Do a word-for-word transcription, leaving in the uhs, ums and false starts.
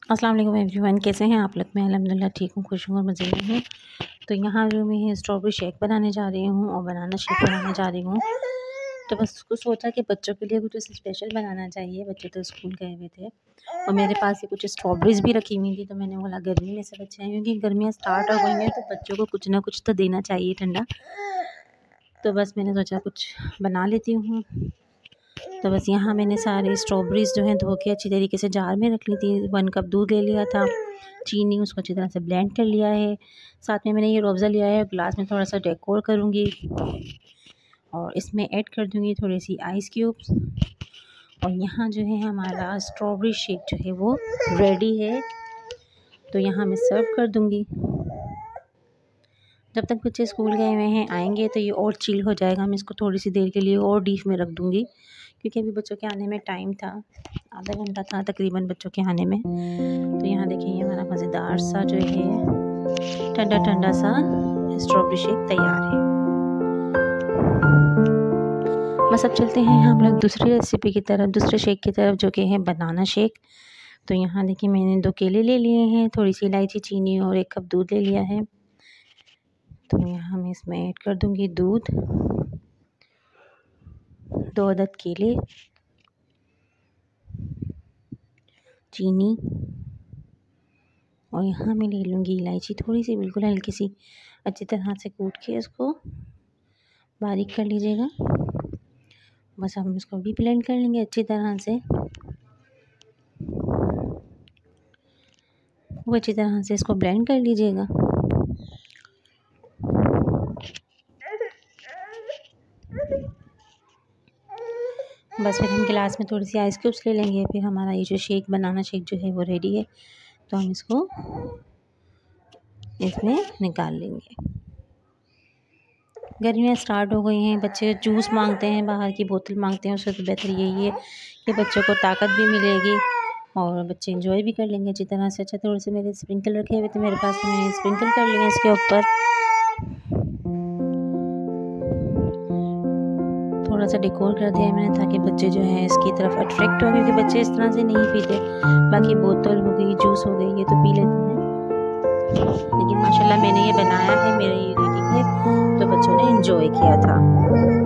अस्सलाम वालेकुम एवरीवन, कैसे हैं आप लोग। मैं अल्हम्दुलिल्लाह ठीक हूँ, खुश हूँ और मज़े में हूँ। तो यहाँ जो मैं स्ट्रॉबेरी शेक बनाने जा रही हूँ और बनाना शेक बनाने जा रही हूँ। तो बस कुछ सोचा कि बच्चों के लिए कुछ स्पेशल बनाना चाहिए। बच्चे तो स्कूल गए हुए थे और मेरे पास ये कुछ स्ट्रॉबेरीज़ भी रखी हुई थी। तो मैंने बोला गर्मी में से बच्चे हैं, क्योंकि गर्मियाँ स्टार्ट हो गई हैं तो बच्चों को कुछ ना कुछ तो देना चाहिए ठंडा। तो बस मैंने सोचा कुछ बना लेती हूँ। तो बस यहाँ मैंने सारे स्ट्रॉबेरीज़ जो हैं धो के अच्छी तरीके से जार में रख ली थी। वन कप दूध ले लिया था, चीनी उसको अच्छी तरह से ब्लेंड कर लिया है। साथ में मैंने ये रूअफ़ज़ा लिया है, ग्लास में थोड़ा सा डेकोर करूँगी और इसमें ऐड कर दूँगी थोड़ी सी आइस क्यूब्स। और यहाँ जो है हमारा स्ट्रॉबेरी शेक जो है वो रेडी है। तो यहाँ मैं सर्व कर दूँगी। जब तक बच्चे स्कूल गए हुए हैं आएंगे तो ये और चिल हो जाएगा। मैं इसको थोड़ी सी देर के लिए और डीप में रख दूँगी, क्योंकि अभी बच्चों के आने में टाइम था, आधा घंटा था तकरीबन बच्चों के आने में। तो यहाँ देखिए ये हमारा मज़ेदार सा जो है ठंडा ठंडा सा स्ट्रॉबेरी शेक तैयार है। बस अब चलते हैं हम लोग दूसरी रेसिपी की तरफ, दूसरे शेक की तरफ, जो कि है बनाना शेक। तो यहाँ देखिए मैंने दो केले ले लिए हैं, थोड़ी सी इलायची, चीनी और एक कप दूध ले लिया है। तो यहाँ मैं इसमें ऐड कर दूँगी दूध, दो अदद केले, चीनी और यहाँ मैं ले लूँगी इलायची थोड़ी सी, बिल्कुल हल्की सी। अच्छी तरह से कूट के इसको बारीक कर लीजिएगा। बस हम इसको भी ब्लेंड कर लेंगे अच्छी तरह से। वो अच्छी तरह से इसको ब्लेंड कर लीजिएगा। बस फिर हम गिलास में थोड़ी सी आइस क्यूब्स ले लेंगे। फिर हमारा ये जो शेक बनाना शेक जो है वो रेडी है। तो हम इसको इसमें निकाल लेंगे। गर्मियाँ स्टार्ट हो गई हैं, बच्चे जूस मांगते हैं, बाहर की बोतल मांगते हैं। उससे तो बेहतर यही है कि बच्चों को ताकत भी मिलेगी और बच्चे एंजॉय भी कर लेंगे अच्छी तरह से। अच्छा थोड़े से मेरे स्प्रिंकल रखे हुए थे मेरे पास, तो मैंने स्प्रिंकल कर लिया इसके ऊपर। थोड़ा सा डेकोर कर दिया मैंने ताकि बच्चे जो हैं इसकी तरफ अट्रैक्ट हो, क्योंकि बच्चे इस तरह से नहीं पीते। बाकी बोतल हो गई, जूस हो गई, ये तो पी लेते हैं, लेकिन माशाल्लाह मैंने ये बनाया है, मेरा ये रेडी है, तो बच्चों ने एंजॉय किया था।